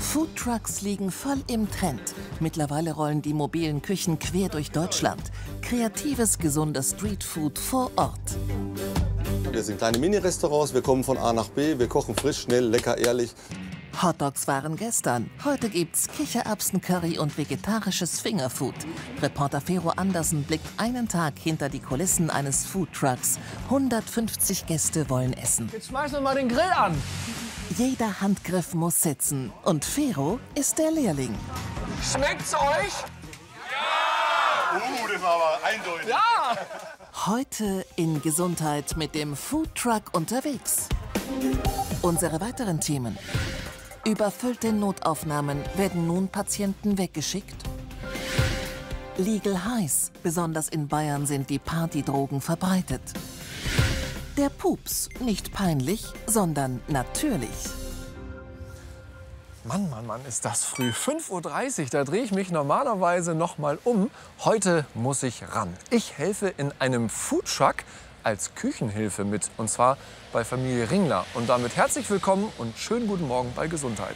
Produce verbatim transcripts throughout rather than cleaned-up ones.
Foodtrucks liegen voll im Trend. Mittlerweile rollen die mobilen Küchen quer durch Deutschland. Kreatives, gesundes Streetfood vor Ort. Wir sind kleine Mini-Restaurants, wir kommen von A nach B, wir kochen frisch, schnell, lecker, ehrlich. Hotdogs waren gestern. Heute gibt's Kichererbsen-Curry und vegetarisches Fingerfood. Reporter Fero Andersen blickt einen Tag hinter die Kulissen eines Foodtrucks. hundertfünfzig Gäste wollen essen. Jetzt schmeißen wir mal den Grill an. Jeder Handgriff muss sitzen. Und Fero ist der Lehrling. Schmeckt's euch? Ja! Uh, das war aber eindeutig. Ja! Heute in Gesundheit mit dem Foodtruck unterwegs. Unsere weiteren Themen. Überfüllte Notaufnahmen, werden nun Patienten weggeschickt? Legal Highs, besonders in Bayern sind die Partydrogen verbreitet. Der Pups, nicht peinlich, sondern natürlich. Mann, Mann, Mann, ist das früh. fünf Uhr dreißig, da drehe ich mich normalerweise noch mal um. Heute muss ich ran. Ich helfe in einem Foodtruck als Küchenhilfe mit, und zwar bei Familie Ringler. Und damit herzlich willkommen und schönen guten Morgen bei Gesundheit.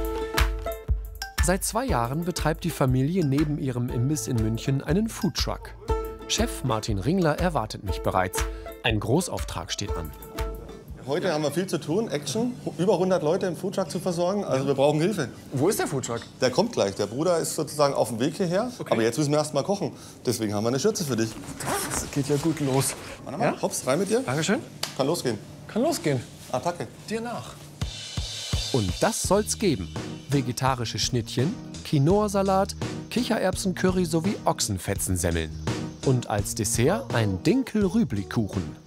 Seit zwei Jahren betreibt die Familie neben ihrem Imbiss in München einen Foodtruck. Chef Martin Ringler erwartet mich bereits. Ein Großauftrag steht an. Heute haben wir viel zu tun, Action, über hundert Leute im Foodtruck zu versorgen, also wir brauchen Hilfe. Wo ist der Foodtruck? Der kommt gleich, der Bruder ist sozusagen auf dem Weg hierher, Okay. aber jetzt müssen wir erst mal kochen. Deswegen haben wir eine Schürze für dich. Das geht ja gut los. Warte mal, Ja? hops, rein mit dir. Dankeschön. Kann losgehen. Kann losgehen. Attacke. Dir nach. Und das soll's geben. Vegetarische Schnittchen, Quinoa-Salat, Kichererbsen-Curry sowie Ochsenfetzensemmeln. Und als Dessert ein Dinkel-Rübli-Kuchen.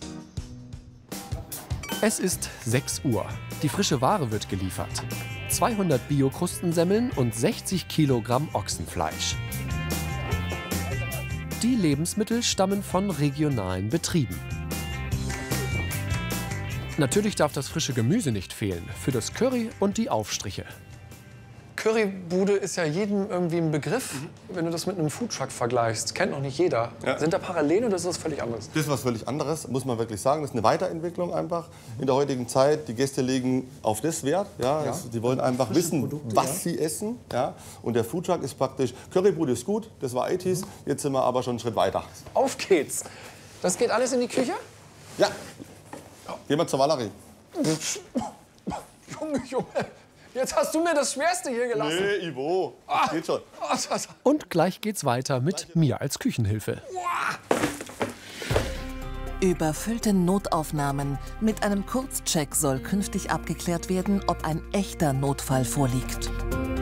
Es ist sechs Uhr. Die frische Ware wird geliefert. zweihundert Bio-Krustensemmeln und sechzig Kilogramm Ochsenfleisch. Die Lebensmittel stammen von regionalen Betrieben. Natürlich darf das frische Gemüse nicht fehlen, für das Curry und die Aufstriche. Currybude ist ja jedem irgendwie ein Begriff, wenn du das mit einem Foodtruck vergleichst. Kennt noch nicht jeder. Ja. Sind da Parallelen oder ist das völlig anders? Das ist was völlig anderes, muss man wirklich sagen. Das ist eine Weiterentwicklung einfach in der heutigen Zeit. Die Gäste legen auf das Wert. Ja. Ja. Es- Die wollen einfach wissen, Produkte, was ja. sie essen. Ja. Und der Foodtruck ist praktisch, Currybude ist gut, das war achtziger. Jetzt sind wir aber schon einen Schritt weiter. Auf geht's. Das geht alles in die Küche? Ja, gehen wir zur Valerie. Junge, Junge. Jetzt hast du mir das Schwerste hier gelassen. Nee, Ivo, das geht schon. Ah, das- Und gleich geht's weiter mit mir als Küchenhilfe. Überfüllte Notaufnahmen. Mit einem Kurzcheck soll künftig abgeklärt werden, ob ein echter Notfall vorliegt.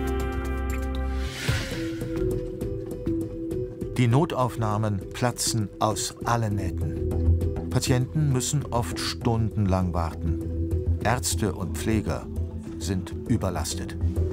Die Notaufnahmen platzen aus allen Nähten. Patienten müssen oft stundenlang warten. Ärzte und Pfleger sind überlastet.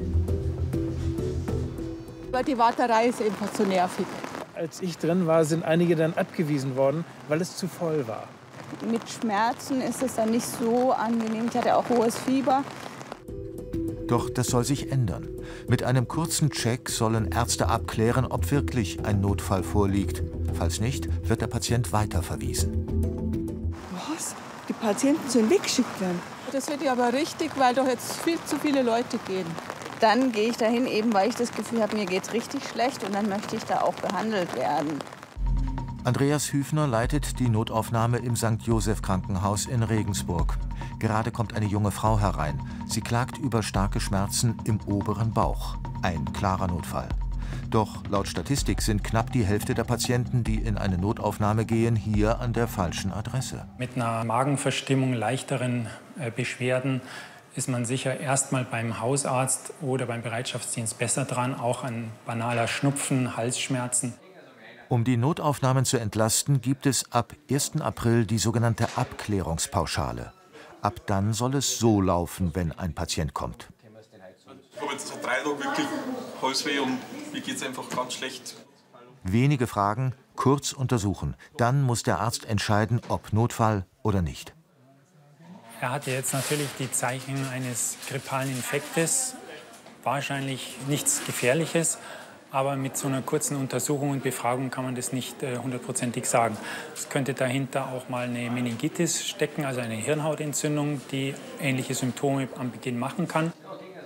Die Warterei ist einfach zu nervig. Als ich drin war, sind einige dann abgewiesen worden, weil es zu voll war. Mit Schmerzen ist es dann nicht so angenehm. Ich hatte auch hohes Fieber. Doch das soll sich ändern. Mit einem kurzen Check sollen Ärzte abklären, ob wirklich ein Notfall vorliegt. Falls nicht, wird der Patient weiterverwiesen. Was? Die Patienten sollen weggeschickt werden? Das wird ja aber richtig, weil doch jetzt viel zu viele Leute gehen. Dann gehe ich dahin, eben weil ich das Gefühl habe, mir geht's richtig schlecht und dann möchte ich da auch behandelt werden. Andreas Hüfner leitet die Notaufnahme im Sankt Joseph Krankenhaus in Regensburg. Gerade kommt eine junge Frau herein. Sie klagt über starke Schmerzen im oberen Bauch. Ein klarer Notfall. Doch laut Statistik sind knapp die Hälfte der Patienten, die in eine Notaufnahme gehen, hier an der falschen Adresse. Mit einer Magenverstimmung, leichteren äh, Beschwerden ist man sicher erst mal beim Hausarzt oder beim Bereitschaftsdienst besser dran, auch an banaler Schnupfen, Halsschmerzen. Um die Notaufnahmen zu entlasten, gibt es ab ersten April die sogenannte Abklärungspauschale. Ab dann soll es so laufen, wenn ein Patient kommt. Ich habe jetzt seit drei Tagen wirklich Halsweh und mir geht es einfach ganz schlecht. Wenige Fragen, kurz untersuchen. Dann muss der Arzt entscheiden, ob Notfall oder nicht. Er hatte jetzt natürlich die Zeichen eines grippalen Infektes, wahrscheinlich nichts Gefährliches. Aber mit so einer kurzen Untersuchung und Befragung kann man das nicht äh, hundertprozentig sagen. Es könnte dahinter auch mal eine Meningitis stecken, also eine Hirnhautentzündung, die ähnliche Symptome am Beginn machen kann.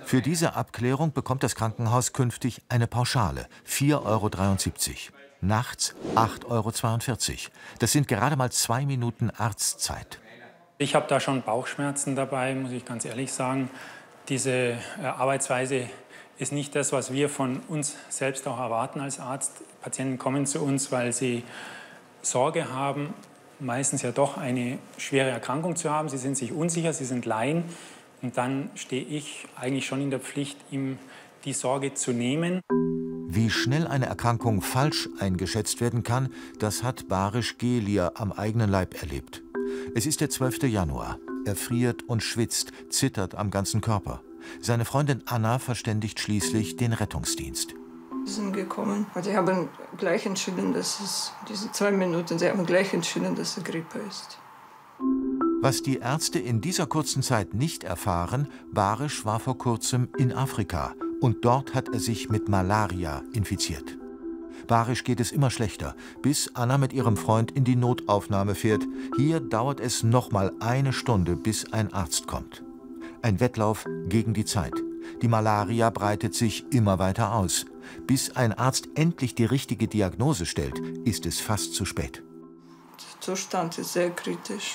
Für diese Abklärung bekommt das Krankenhaus künftig eine Pauschale, vier Euro dreiundsiebzig. Nachts acht Euro zweiundvierzig. Das sind gerade mal zwei Minuten Arztzeit. Ich habe da schon Bauchschmerzen dabei, muss ich ganz ehrlich sagen. Diese äh, Arbeitsweise ist nicht das, was wir von uns selbst auch erwarten als Arzt. Patienten kommen zu uns, weil sie Sorge haben, meistens ja doch eine schwere Erkrankung zu haben. Sie sind sich unsicher, sie sind Laien. Und dann stehe ich eigentlich schon in der Pflicht, ihm die Sorge zu nehmen. Wie schnell eine Erkrankung falsch eingeschätzt werden kann, das hat Barisch Gelia am eigenen Leib erlebt. Es ist der zwölfte Januar. Er friert und schwitzt, zittert am ganzen Körper. Seine Freundin Anna verständigt schließlich den Rettungsdienst. Sie sind gekommen. Sie haben gleich entschieden, dass es diese zwei Minuten, sie haben gleich entschieden, dass es Grippe ist. Was die Ärzte in dieser kurzen Zeit nicht erfahren, Barisch war vor kurzem in Afrika und dort hat er sich mit Malaria infiziert. Barisch geht es immer schlechter, bis Anna mit ihrem Freund in die Notaufnahme fährt. Hier dauert es noch mal eine Stunde, bis ein Arzt kommt. Ein Wettlauf gegen die Zeit. Die Malaria breitet sich immer weiter aus. Bis ein Arzt endlich die richtige Diagnose stellt, ist es fast zu spät. Der Zustand ist sehr kritisch.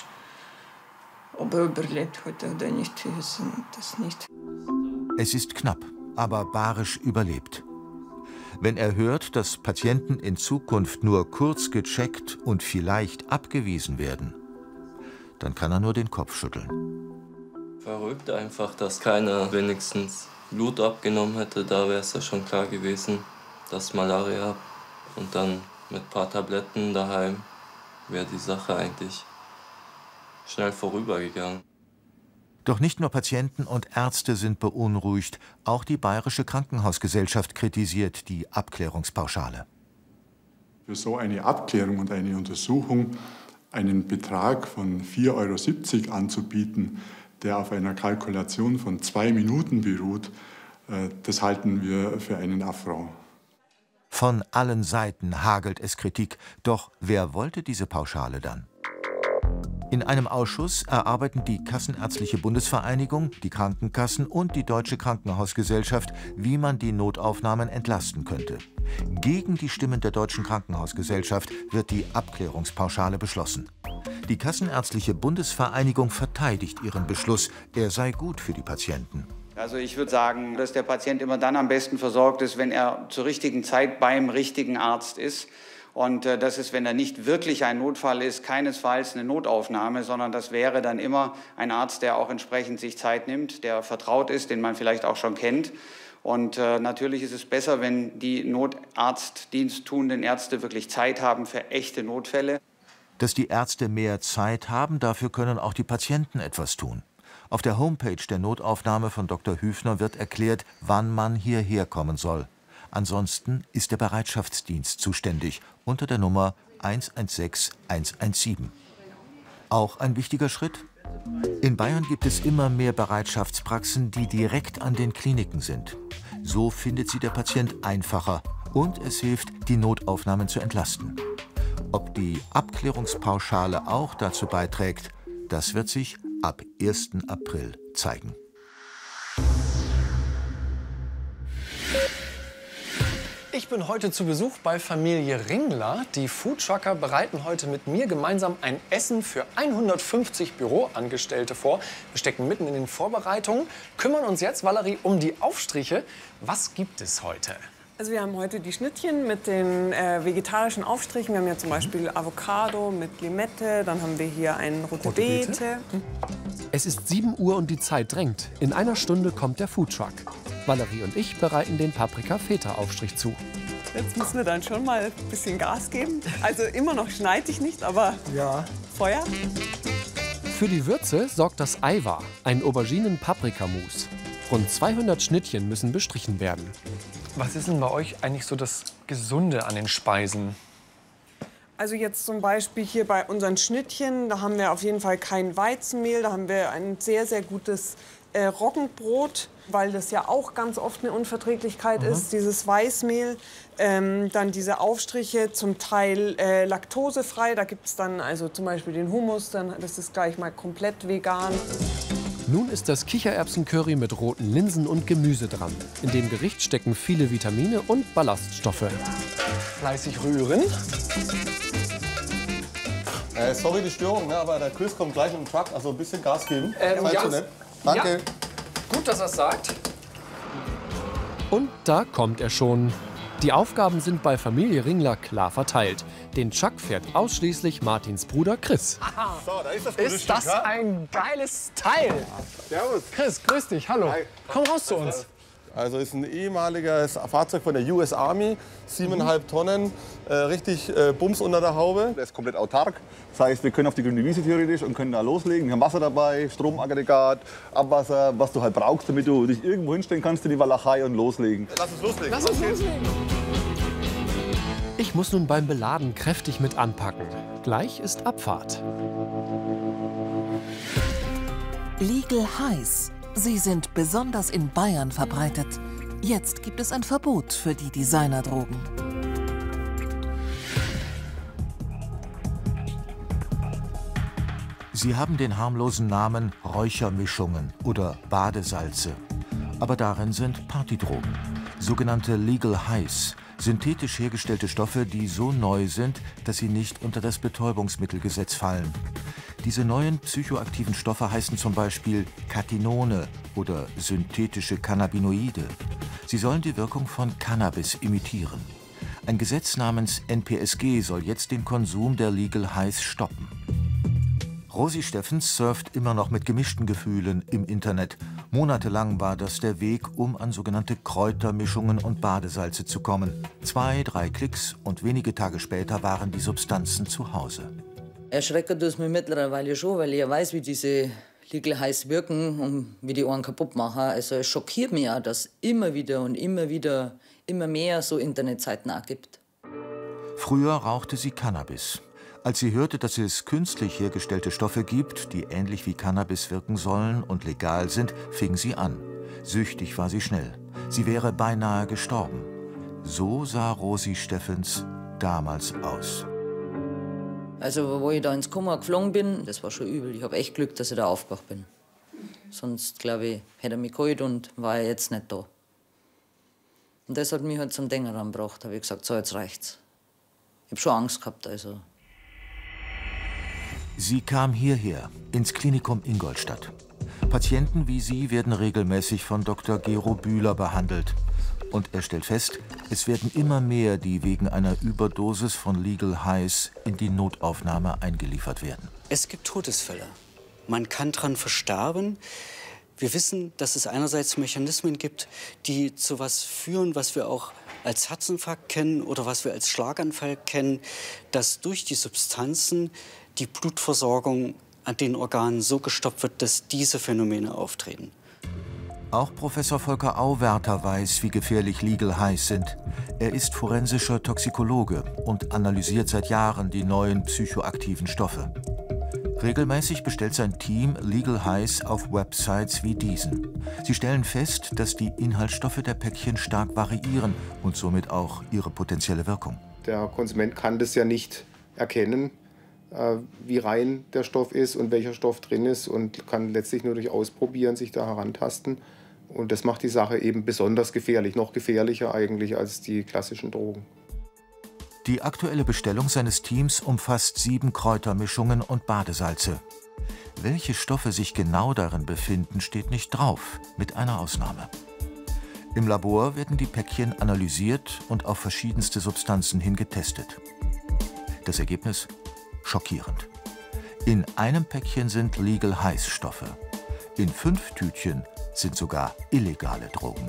Ob er überlebt heute oder nicht, wir wissen das nicht. Es ist knapp, aber Barisch überlebt. Wenn er hört, dass Patienten in Zukunft nur kurz gecheckt und vielleicht abgewiesen werden, dann kann er nur den Kopf schütteln. Verrückt einfach, dass keiner wenigstens Blut abgenommen hätte. Da wäre es ja schon klar gewesen, dass Malaria habe. Und dann mit ein paar Tabletten daheim wäre die Sache eigentlich schnell vorübergegangen. Doch nicht nur Patienten und Ärzte sind beunruhigt, auch die Bayerische Krankenhausgesellschaft kritisiert die Abklärungspauschale. Für so eine Abklärung und eine Untersuchung einen Betrag von vier Euro siebzig anzubieten, der auf einer Kalkulation von zwei Minuten beruht, das halten wir für einen Affront. Von allen Seiten hagelt es Kritik, doch wer wollte diese Pauschale dann? In einem Ausschuss erarbeiten die Kassenärztliche Bundesvereinigung, die Krankenkassen und die Deutsche Krankenhausgesellschaft, wie man die Notaufnahmen entlasten könnte. Gegen die Stimmen der Deutschen Krankenhausgesellschaft wird die Abklärungspauschale beschlossen. Die Kassenärztliche Bundesvereinigung verteidigt ihren Beschluss, er sei gut für die Patienten. Also ich würde sagen, dass der Patient immer dann am besten versorgt ist, wenn er zur richtigen Zeit beim richtigen Arzt ist. Und äh, das ist, wenn er nicht wirklich ein Notfall ist, keinesfalls eine Notaufnahme, sondern das wäre dann immer ein Arzt, der auch entsprechend sich Zeit nimmt, der vertraut ist, den man vielleicht auch schon kennt. Und äh, natürlich ist es besser, wenn die Notarztdiensttuenden Ärzte wirklich Zeit haben für echte Notfälle. Dass die Ärzte mehr Zeit haben, dafür können auch die Patienten etwas tun. Auf der Homepage der Notaufnahme von Doktor Hüfner wird erklärt, wann man hierher kommen soll. Ansonsten ist der Bereitschaftsdienst zuständig unter der Nummer eins eins sechs eins eins sieben. Auch ein wichtiger Schritt? In Bayern gibt es immer mehr Bereitschaftspraxen, die direkt an den Kliniken sind. So findet sie der Patient einfacher und es hilft, die Notaufnahmen zu entlasten. Ob die Abklärungspauschale auch dazu beiträgt, das wird sich ab ersten April zeigen. Ich bin heute zu Besuch bei Familie Ringler. Die Foodtrucker bereiten heute mit mir gemeinsam ein Essen für hundertfünfzig Büroangestellte vor. Wir stecken mitten in den Vorbereitungen, kümmern uns jetzt, Valerie, um die Aufstriche. Was gibt es heute? Also wir haben heute die Schnittchen mit den äh, vegetarischen Aufstrichen. Wir haben ja zum Beispiel Avocado mit Limette, dann haben wir hier eine rote, rote Beete. Beete. Es ist sieben Uhr und die Zeit drängt. In einer Stunde kommt der Foodtruck. Valerie und ich bereiten den Paprika-Feta-Aufstrich zu. Jetzt müssen wir dann schon mal ein bisschen Gas geben. Also immer noch schneide ich nicht, aber ja. Feuer. Für die Würze sorgt das Aiwa, ein Auberginen-Paprikamus. Rund zweihundert Schnittchen müssen bestrichen werden. Was ist denn bei euch eigentlich so das Gesunde an den Speisen? Also jetzt zum Beispiel hier bei unseren Schnittchen, da haben wir auf jeden Fall kein Weizenmehl, da haben wir ein sehr, sehr gutes äh, Roggenbrot, weil das ja auch ganz oft eine Unverträglichkeit mhm. ist, dieses Weißmehl. Ähm, dann diese Aufstriche, zum Teil äh, laktosefrei, da gibt es dann also zum Beispiel den Hummus, dann, das ist gleich mal komplett vegan. Nun ist das Kichererbsen-Curry mit roten Linsen und Gemüse dran. In dem Gericht stecken viele Vitamine und Ballaststoffe. Fleißig rühren. Äh, sorry die Störung, ne, aber der Chris kommt gleich mit dem Truck, also ein bisschen Gas geben. Ähm, Seid ja. so nett. Danke. Ja. Gut, dass er es sagt. Und da kommt er schon. Die Aufgaben sind bei Familie Ringler klar verteilt. Den Chuck fährt ausschließlich Martins Bruder Chris. Aha. So, da ist das Ist Stück, das ja? ein geiles Teil? Servus. Chris, grüß dich, hallo. Hi. Komm raus zu uns. Also ist ein ehemaliges Fahrzeug von der U S Army, siebeneinhalb Tonnen, äh, richtig äh, Bums unter der Haube. Der ist komplett autark. Das heißt, wir können auf die grüne Wiese theoretisch und können da loslegen. Wir haben Wasser dabei, Stromaggregat, Abwasser, was du halt brauchst, damit du dich irgendwo hinstellen kannst in die Walachei und loslegen. Lass uns loslegen. Lass uns loslegen. Ich muss nun beim Beladen kräftig mit anpacken. Gleich ist Abfahrt. Legal Highs. Sie sind besonders in Bayern verbreitet. Jetzt gibt es ein Verbot für die Designerdrogen. Sie haben den harmlosen Namen Räuchermischungen oder Badesalze. Aber darin sind Partydrogen, sogenannte Legal Highs, synthetisch hergestellte Stoffe, die so neu sind, dass sie nicht unter das Betäubungsmittelgesetz fallen. Diese neuen psychoaktiven Stoffe heißen zum Beispiel Katinone oder synthetische Cannabinoide. Sie sollen die Wirkung von Cannabis imitieren. Ein Gesetz namens N P S G soll jetzt den Konsum der Legal Highs stoppen. Rosi Steffens surft immer noch mit gemischten Gefühlen im Internet. Monatelang war das der Weg, um an sogenannte Kräutermischungen und Badesalze zu kommen. Zwei, drei Klicks und wenige Tage später waren die Substanzen zu Hause. Erschrecken tut es mich mittlerweile schon, weil ich ja weiß, wie diese Legal Highs wirken und wie die einen kaputt machen. Also es schockiert mich auch, dass es immer wieder und immer wieder immer mehr so Internetseiten auch gibt. Früher rauchte sie Cannabis. Als sie hörte, dass es künstlich hergestellte Stoffe gibt, die ähnlich wie Cannabis wirken sollen und legal sind, fing sie an. Süchtig war sie schnell. Sie wäre beinahe gestorben. So sah Rosi Steffens damals aus. Also, wo ich da ins Koma geflogen bin, das war schon übel. Ich habe echt Glück, dass ich da aufgewacht bin. Sonst, glaube ich, hätte er mich geholt und war er jetzt nicht da. Und das hat mich halt zum Denken angebracht. Da habe ich gesagt, so, jetzt reicht's. Ich habe schon Angst gehabt, also. Sie kam hierher, ins Klinikum Ingolstadt. Patienten wie sie werden regelmäßig von Doktor Gero Bühler behandelt. Und er stellt fest, es werden immer mehr, die wegen einer Überdosis von Legal Highs in die Notaufnahme eingeliefert werden. Es gibt Todesfälle. Man kann daran versterben. Wir wissen, dass es einerseits Mechanismen gibt, die zu etwas führen, was wir auch als Herzinfarkt kennen oder was wir als Schlaganfall kennen, dass durch die Substanzen die Blutversorgung an den Organen so gestoppt wird, dass diese Phänomene auftreten. Auch Professor Volker Auwerter weiß, wie gefährlich Legal Highs sind. Er ist forensischer Toxikologe und analysiert seit Jahren die neuen psychoaktiven Stoffe. Regelmäßig bestellt sein Team Legal Highs auf Websites wie diesen. Sie stellen fest, dass die Inhaltsstoffe der Päckchen stark variieren und somit auch ihre potenzielle Wirkung. Der Konsument kann das ja nicht erkennen, wie rein der Stoff ist und welcher Stoff drin ist und kann letztlich nur durch Ausprobieren sich da herantasten. Und das macht die Sache eben besonders gefährlich, noch gefährlicher eigentlich als die klassischen Drogen. Die aktuelle Bestellung seines Teams umfasst sieben Kräutermischungen und Badesalze. Welche Stoffe sich genau darin befinden, steht nicht drauf, mit einer Ausnahme. Im Labor werden die Päckchen analysiert und auf verschiedenste Substanzen hin getestet. Das Ergebnis? Schockierend. In einem Päckchen sind Legal Highs Stoffe. In fünf Tütchen sind sogar illegale Drogen.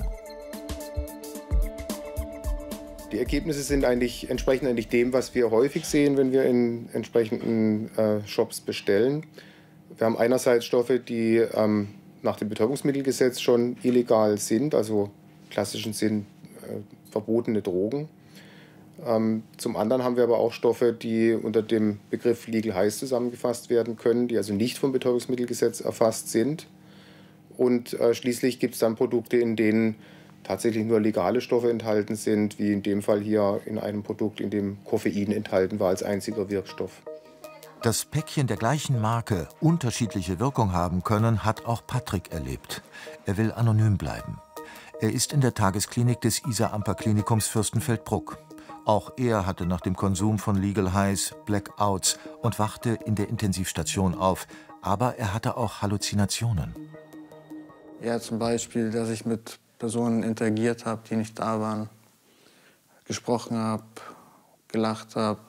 Die Ergebnisse sind eigentlich, entsprechen eigentlich dem, was wir häufig sehen, wenn wir in entsprechenden äh, Shops bestellen. Wir haben einerseits Stoffe, die ähm, nach dem Betäubungsmittelgesetz schon illegal sind, also klassischen Sinn äh, verbotene Drogen. Ähm, zum anderen haben wir aber auch Stoffe, die unter dem Begriff Legal Highs zusammengefasst werden können, die also nicht vom Betäubungsmittelgesetz erfasst sind. Und äh, schließlich gibt es dann Produkte, in denen tatsächlich nur legale Stoffe enthalten sind, wie in dem Fall hier in einem Produkt, in dem Koffein enthalten war als einziger Wirkstoff. Dass Päckchen der gleichen Marke unterschiedliche Wirkung haben können, hat auch Patrick erlebt. Er will anonym bleiben. Er ist in der Tagesklinik des Isar-Amper-Klinikums Fürstenfeldbruck. Auch er hatte nach dem Konsum von Legal Highs Blackouts und wachte in der Intensivstation auf. Aber er hatte auch Halluzinationen. Ja, zum Beispiel, dass ich mit Personen interagiert habe, die nicht da waren, gesprochen habe, gelacht habe,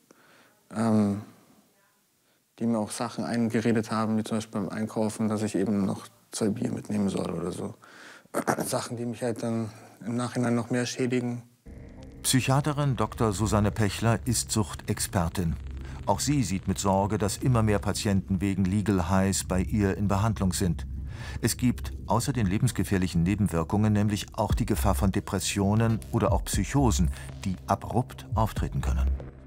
ähm, die mir auch Sachen eingeredet haben, wie zum Beispiel beim Einkaufen, dass ich eben noch zwei Bier mitnehmen soll oder so. Sachen, die mich halt dann im Nachhinein noch mehr schädigen. Psychiaterin Doktor Susanne Pechler ist Suchtexpertin. Auch sie sieht mit Sorge, dass immer mehr Patienten wegen Legal Highs bei ihr in Behandlung sind. Es gibt außer den lebensgefährlichen Nebenwirkungen nämlich auch die Gefahr von Depressionen oder auch Psychosen, die abrupt auftreten können.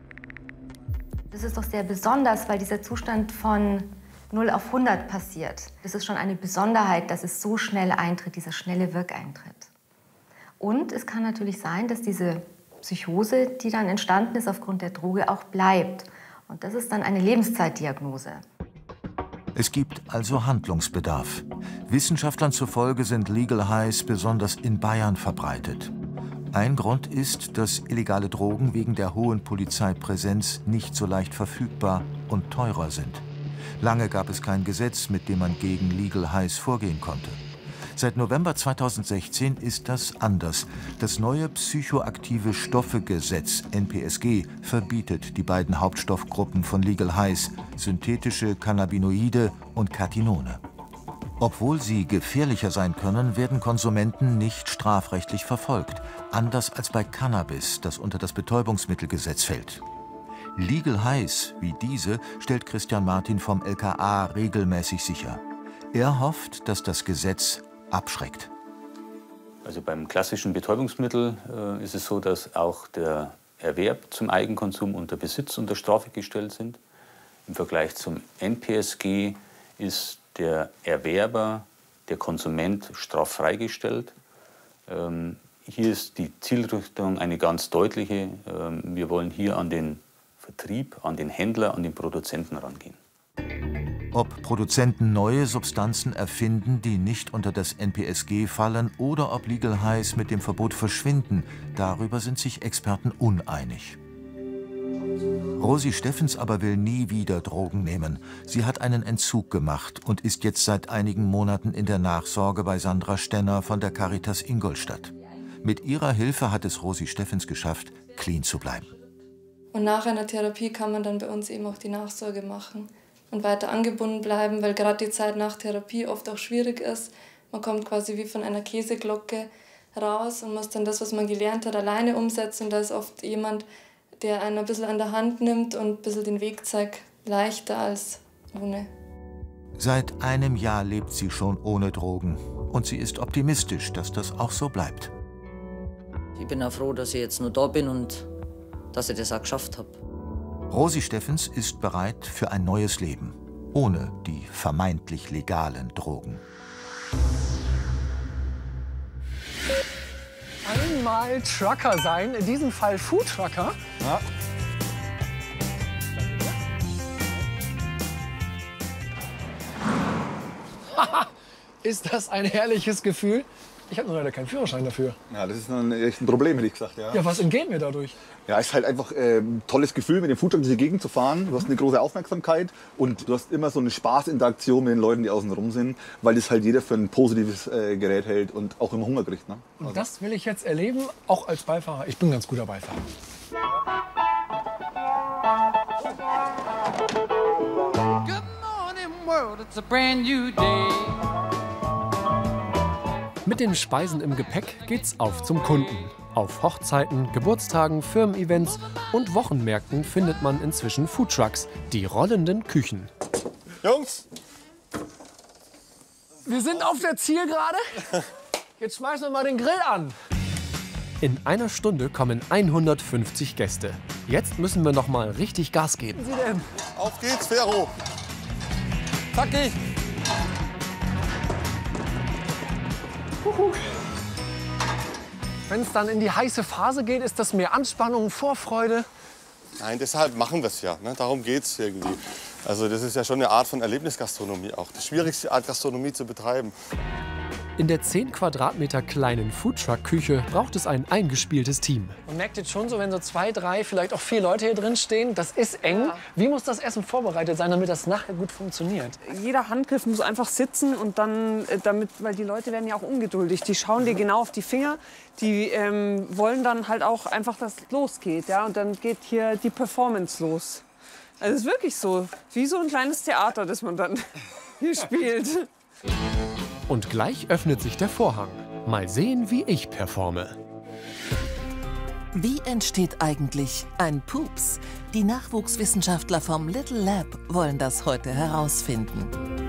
Das ist doch sehr besonders, weil dieser Zustand von null auf hundert passiert. Das ist schon eine Besonderheit, dass es so schnell eintritt, dieser schnelle Wirkeintritt. Und es kann natürlich sein, dass diese Psychose, die dann entstanden ist aufgrund der Droge, auch bleibt. Und das ist dann eine Lebenszeitdiagnose. Es gibt also Handlungsbedarf. Wissenschaftlern zufolge sind Legal Highs besonders in Bayern verbreitet. Ein Grund ist, dass illegale Drogen wegen der hohen Polizeipräsenz nicht so leicht verfügbar und teurer sind. Lange gab es kein Gesetz, mit dem man gegen Legal Highs vorgehen konnte. Seit November zweitausendsechzehn ist das anders. Das neue psychoaktive Stoffe-Gesetz N P S G verbietet die beiden Hauptstoffgruppen von Legal Highs, synthetische Cannabinoide und Katinone. Obwohl sie gefährlicher sein können, werden Konsumenten nicht strafrechtlich verfolgt, anders als bei Cannabis, das unter das Betäubungsmittelgesetz fällt. Legal Highs wie diese stellt Christian Martin vom L K A regelmäßig sicher. Er hofft, dass das Gesetz abschreckt. Also beim klassischen Betäubungsmittel äh, ist es so, dass auch der Erwerb zum Eigenkonsum und der Besitz unter Strafe gestellt sind. Im Vergleich zum N P S G ist der Erwerber, der Konsument straffrei gestellt. Ähm, hier ist die Zielrichtung eine ganz deutliche. Ähm, wir wollen hier an den Vertrieb, an den Händler, an den Produzenten rangehen. Ob Produzenten neue Substanzen erfinden, die nicht unter das N P S G fallen, oder ob Legal Highs mit dem Verbot verschwinden, darüber sind sich Experten uneinig. Rosi Steffens aber will nie wieder Drogen nehmen. Sie hat einen Entzug gemacht und ist jetzt seit einigen Monaten in der Nachsorge bei Sandra Stenner von der Caritas Ingolstadt. Mit ihrer Hilfe hat es Rosi Steffens geschafft, clean zu bleiben. Und nach einer Therapie kann man dann bei uns eben auch die Nachsorge machen und weiter angebunden bleiben, weil gerade die Zeit nach Therapie oft auch schwierig ist. Man kommt quasi wie von einer Käseglocke raus und muss dann das, was man gelernt hat, alleine umsetzen. Und da ist oft jemand, der einen ein bisschen an der Hand nimmt und ein bisschen den Weg zeigt, leichter als ohne. Seit einem Jahr lebt sie schon ohne Drogen und sie ist optimistisch, dass das auch so bleibt. Ich bin auch froh, dass ich jetzt nur da bin und dass ich das auch geschafft habe. Rosi Steffens ist bereit für ein neues Leben, ohne die vermeintlich legalen Drogen. Einmal Trucker sein, in diesem Fall Food Trucker. Ja. Ist das ein herrliches Gefühl? Ich habe nur leider keinen Führerschein dafür. Ja, das ist ein, echt ein Problem, hätte ich gesagt. Ja, ja, was entgeht mir dadurch? Ja, es ist halt einfach äh, ein tolles Gefühl, mit dem Foodtruck durch die Gegend zu fahren. Du hast eine große Aufmerksamkeit und du hast immer so eine Spaßinteraktion mit den Leuten, die außen rum sind, weil das halt jeder für ein positives äh, Gerät hält und auch immer Hunger kriegt. Ne? Und also. Das will ich jetzt erleben, auch als Beifahrer. Ich bin ein ganz guter Beifahrer. Good morning world, it's a brand new day. Mit den Speisen im Gepäck geht's auf zum Kunden. Auf Hochzeiten, Geburtstagen, Firmen-Events und Wochenmärkten findet man inzwischen Foodtrucks, die rollenden Küchen. Jungs! Wir sind auf der Zielgerade. Jetzt schmeißen wir mal den Grill an. In einer Stunde kommen hundertfünfzig Gäste. Jetzt müssen wir noch mal richtig Gas geben. Sie denn? Auf geht's, Ferro! Zackig! Wenn es dann in die heiße Phase geht, ist das mehr Anspannung, Vorfreude. Nein, deshalb machen wir es ja. Ne? Darum geht es irgendwie. Also das ist ja schon eine Art von Erlebnisgastronomie auch. Die schwierigste Art, Gastronomie zu betreiben. In der zehn Quadratmeter kleinen Foodtruck-Küche braucht es ein eingespieltes Team. Man merkt jetzt schon so, wenn so zwei, drei, vielleicht auch vier Leute hier drin stehen, das ist eng. Ja. Wie muss das Essen vorbereitet sein, damit das nachher gut funktioniert? Jeder Handgriff muss einfach sitzen und dann, damit, weil die Leute werden ja auch ungeduldig. Die schauen dir genau auf die Finger. Die ähm, wollen dann halt auch einfach, dass es losgeht. Ja? Und dann geht hier die Performance los. Also es ist wirklich so, wie so ein kleines Theater, das man dann hier spielt. Und gleich öffnet sich der Vorhang. Mal sehen, wie ich performe. Wie entsteht eigentlich ein Pups? Die Nachwuchswissenschaftler vom Little Lab wollen das heute herausfinden.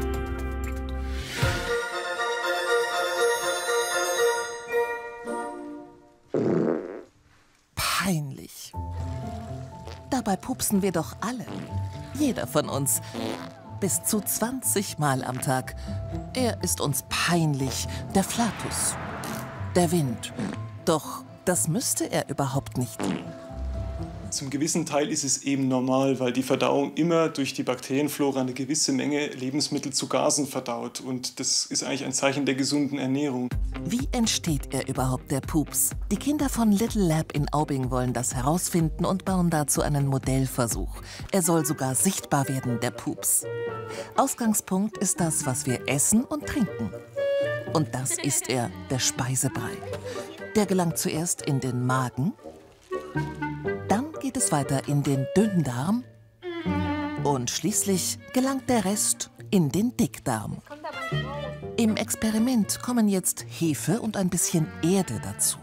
Peinlich. Dabei pupsen wir doch alle. Jeder von uns. Bis zu zwanzig Mal am Tag. Er ist uns peinlich, der Flatus, der Wind. Doch das müsste er überhaupt nicht. Zum gewissen Teil ist es eben normal, weil die Verdauung immer durch die Bakterienflora eine gewisse Menge Lebensmittel zu Gasen verdaut. Und das ist eigentlich ein Zeichen der gesunden Ernährung. Wie entsteht er überhaupt, der Pups? Die Kinder von Little Lab in Aubing wollen das herausfinden und bauen dazu einen Modellversuch. Er soll sogar sichtbar werden, der Pups. Ausgangspunkt ist das, was wir essen und trinken. Und das ist er, der Speisebrei. Der gelangt zuerst in den Magen. Dann geht es weiter in den Dünndarm und schließlich gelangt der Rest in den Dickdarm. Im Experiment kommen jetzt Hefe und ein bisschen Erde dazu.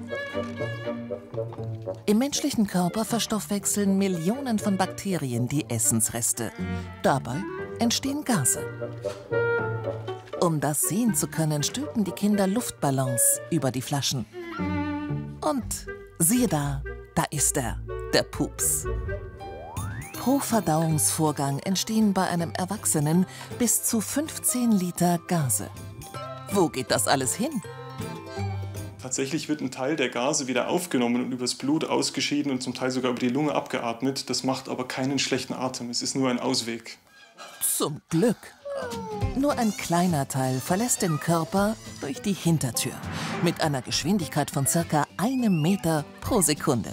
Im menschlichen Körper verstoffwechseln Millionen von Bakterien die Essensreste. Dabei entstehen Gase. Um das sehen zu können, stülpen die Kinder Luftballons über die Flaschen. Und siehe da, da ist er, der Pups. Pro Verdauungsvorgang entstehen bei einem Erwachsenen bis zu fünfzehn Liter Gase. Wo geht das alles hin? Tatsächlich wird ein Teil der Gase wieder aufgenommen und übers Blut ausgeschieden und zum Teil sogar über die Lunge abgeatmet. Das macht aber keinen schlechten Atem, es ist nur ein Ausweg. Zum Glück. Nur ein kleiner Teil verlässt den Körper durch die Hintertür mit einer Geschwindigkeit von circa einem Meter pro Sekunde.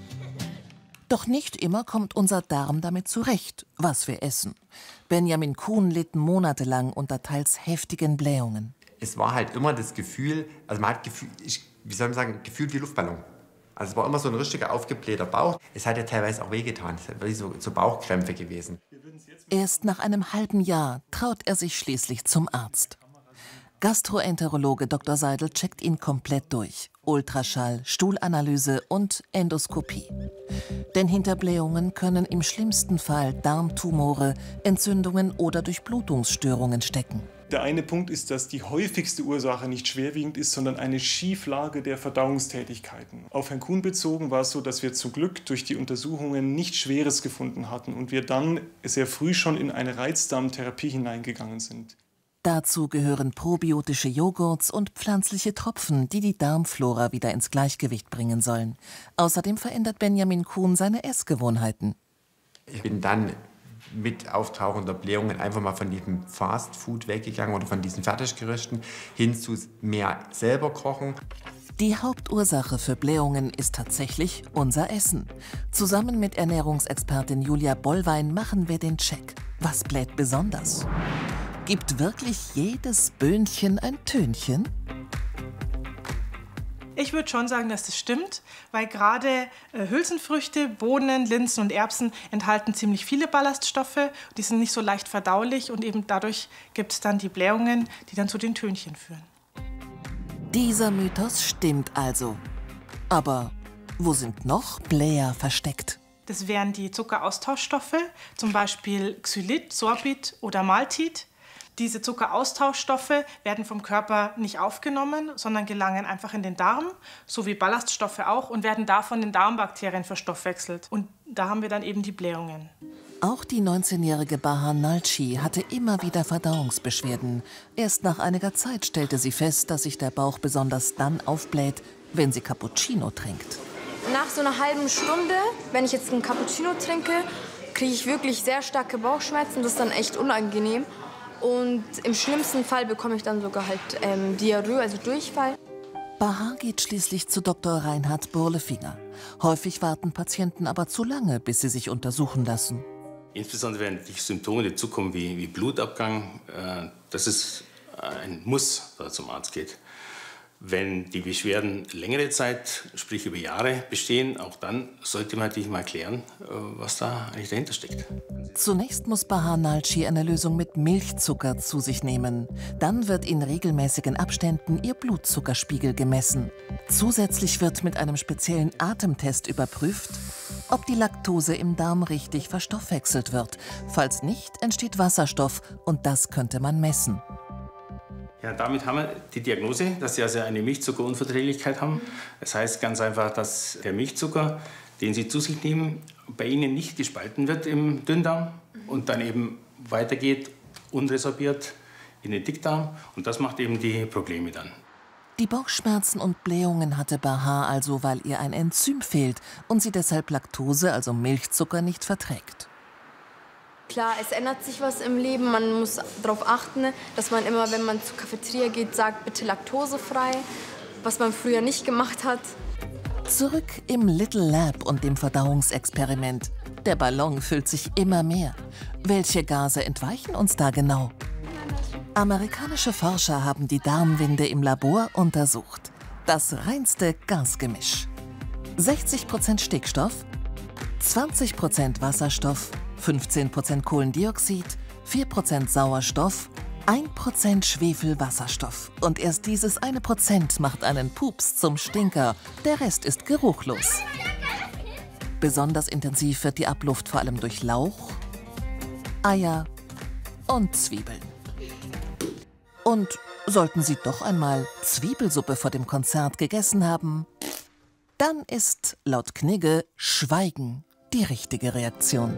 Doch nicht immer kommt unser Darm damit zurecht, was wir essen. Benjamin Kuhn litt monatelang unter teils heftigen Blähungen. Es war halt immer das Gefühl, also man hat Gefühl, ich, wie soll man sagen, gefühlt wie Luftballon. Also es war immer so ein richtiger aufgeblähter Bauch. Es hat ja teilweise auch wehgetan, es war so, so Bauchkrämpfe gewesen. Erst nach einem halben Jahr traut er sich schließlich zum Arzt. Gastroenterologe Doktor Seidel checkt ihn komplett durch. Ultraschall, Stuhlanalyse und Endoskopie. Denn hinter Blähungen können im schlimmsten Fall Darmtumore, Entzündungen oder Durchblutungsstörungen stecken. Der eine Punkt ist, dass die häufigste Ursache nicht schwerwiegend ist, sondern eine Schieflage der Verdauungstätigkeiten. Auf Herrn Kuhn bezogen war es so, dass wir zum Glück durch die Untersuchungen nichts Schweres gefunden hatten und wir dann sehr früh schon in eine Reizdarmtherapie hineingegangen sind. Dazu gehören probiotische Joghurts und pflanzliche Tropfen, die die Darmflora wieder ins Gleichgewicht bringen sollen. Außerdem verändert Benjamin Kuhn seine Essgewohnheiten. Ich bin dann mit auftauchender Blähungen einfach mal von diesem Fast Food weggegangen oder von diesen Fertiggerichten hin zu mehr selber kochen. Die Hauptursache für Blähungen ist tatsächlich unser Essen. Zusammen mit Ernährungsexpertin Julia Bollwein machen wir den Check. Was bläht besonders? Gibt wirklich jedes Böhnchen ein Tönchen? Ich würde schon sagen, dass das stimmt, weil gerade äh, Hülsenfrüchte, Bohnen, Linsen und Erbsen enthalten ziemlich viele Ballaststoffe. Die sind nicht so leicht verdaulich und eben dadurch gibt es dann die Blähungen, die dann zu den Tönchen führen. Dieser Mythos stimmt also. Aber wo sind noch Bläher versteckt? Das wären die Zuckeraustauschstoffe, zum Beispiel Xylit, Sorbit oder Maltit. Diese Zuckeraustauschstoffe werden vom Körper nicht aufgenommen, sondern gelangen einfach in den Darm, so wie Ballaststoffe auch, und werden da von den Darmbakterien verstoffwechselt. Und da haben wir dann eben die Blähungen. Auch die neunzehnjährige Bahan Nalci hatte immer wieder Verdauungsbeschwerden. Erst nach einiger Zeit stellte sie fest, dass sich der Bauch besonders dann aufbläht, wenn sie Cappuccino trinkt. Na, nach so einer halben Stunde, wenn ich jetzt einen Cappuccino trinke, kriege ich wirklich sehr starke Bauchschmerzen. Das ist dann echt unangenehm. Und im schlimmsten Fall bekomme ich dann sogar halt ähm, Diarrhoe, also Durchfall. Bahar geht schließlich zu Doktor Reinhard Burlefinger. Häufig warten Patienten aber zu lange, bis sie sich untersuchen lassen. Insbesondere wenn die Symptome dazukommen wie, wie Blutabgang, äh, das ist ein Muss, dass er zum Arzt geht. Wenn die Beschwerden längere Zeit, sprich über Jahre, bestehen, auch dann sollte man natürlich mal klären, was da eigentlich dahinter steckt. Zunächst muss Bahar Nalci eine Lösung mit Milchzucker zu sich nehmen. Dann wird in regelmäßigen Abständen ihr Blutzuckerspiegel gemessen. Zusätzlich wird mit einem speziellen Atemtest überprüft, ob die Laktose im Darm richtig verstoffwechselt wird. Falls nicht, entsteht Wasserstoff und das könnte man messen. Ja, damit haben wir die Diagnose, dass Sie also eine Milchzuckerunverträglichkeit haben. Das heißt ganz einfach, dass der Milchzucker, den Sie zu sich nehmen, bei Ihnen nicht gespalten wird im Dünndarm und dann eben weitergeht, unresorbiert in den Dickdarm. Und das macht eben die Probleme dann. Die Bauchschmerzen und Blähungen hatte Bahar also, weil ihr ein Enzym fehlt und sie deshalb Laktose, also Milchzucker, nicht verträgt. Klar, es ändert sich was im Leben. Man muss darauf achten, dass man immer, wenn man zur Cafeteria geht, sagt, bitte laktosefrei, was man früher nicht gemacht hat. Zurück im Little Lab und dem Verdauungsexperiment. Der Ballon füllt sich immer mehr. Welche Gase entweichen uns da genau? Amerikanische Forscher haben die Darmwinde im Labor untersucht. Das reinste Gasgemisch. sechzig Prozent Stickstoff, zwanzig Prozent Wasserstoff, fünfzehn Prozent Kohlendioxid, vier Prozent Sauerstoff, ein Prozent Schwefelwasserstoff. Und erst dieses eine Prozent macht einen Pups zum Stinker. Der Rest ist geruchlos. Besonders intensiv wird die Abluft vor allem durch Lauch, Eier und Zwiebeln. Und sollten Sie doch einmal Zwiebelsuppe vor dem Konzert gegessen haben, dann ist laut Knigge Schweigen die richtige Reaktion.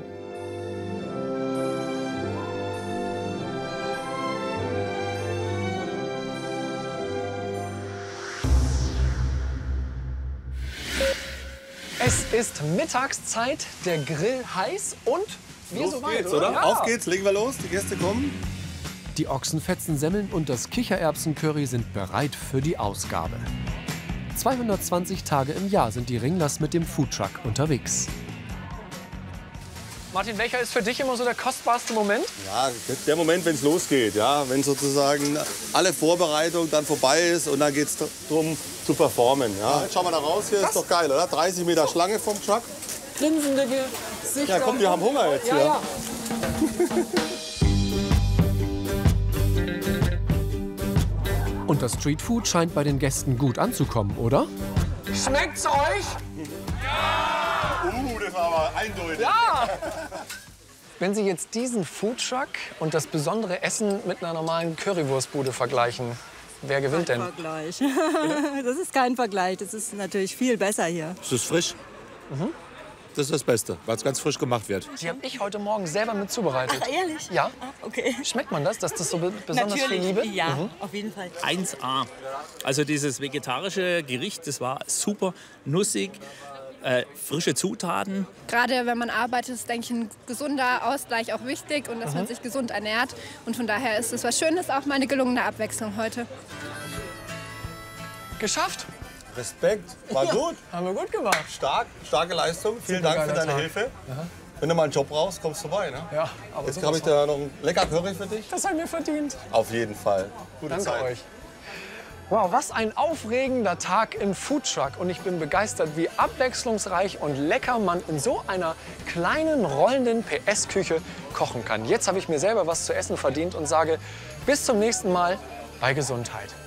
Es ist Mittagszeit, der Grill heiß und wir Los soweit, geht's, oder? oder? Ja. Auf geht's, legen wir los, die Gäste kommen. Die Ochsenfetzensemmeln und das Kichererbsencurry sind bereit für die Ausgabe. zweihundertzwanzig Tage im Jahr sind die Ringlers mit dem Foodtruck unterwegs. Martin, welcher ist für dich immer so der kostbarste Moment? Ja, der Moment, wenn es losgeht, ja, wenn sozusagen alle Vorbereitung dann vorbei ist und dann geht es darum zu performen. Ja. Jetzt schauen wir da raus, hier ist doch geil, oder? dreißig Meter Schlange vom Truck. Grinsende Gesichter. Ja, komm, wir haben Hunger jetzt ja, hier. Ja. Und das Streetfood scheint bei den Gästen gut anzukommen, oder? Schmeckt's euch? Uh, das war aber eindeutig. Ja! Wenn Sie jetzt diesen Foodtruck und das besondere Essen mit einer normalen Currywurstbude vergleichen, wer gewinnt denn? Kein Vergleich. Das ist kein Vergleich. Das ist natürlich viel besser hier. Es ist frisch. Mhm. Das ist das Beste, weil es ganz frisch gemacht wird. Die habe ich heute Morgen selber mit zubereitet. Ach, ehrlich? Ja. Ah, okay. Schmeckt man das, dass das so be besonders Natürlich, viel Liebe? ja, Mhm. auf jeden Fall. eins A. Also dieses vegetarische Gericht, das war super nussig, äh, frische Zutaten. Gerade wenn man arbeitet, ist, denke ich, ein gesunder Ausgleich auch wichtig und dass Mhm. man sich gesund ernährt. Und von daher ist es was Schönes, auch mal eine gelungene Abwechslung heute. Geschafft. Respekt, war gut. Haben wir gut gemacht. Stark, starke Leistung. Vielen Dank für deine Tag. Hilfe. Wenn du mal einen Job brauchst, kommst du vorbei. Ne? Ja, aber Jetzt sowas habe ich da noch einen lecker Curry für dich. Das haben wir verdient. Auf jeden Fall. Gute Danke Zeit. euch. Wow, was ein aufregender Tag im Foodtruck. Und ich bin begeistert, wie abwechslungsreich und lecker man in so einer kleinen, rollenden P S-Küche kochen kann. Jetzt habe ich mir selber was zu essen verdient und sage bis zum nächsten Mal bei Gesundheit.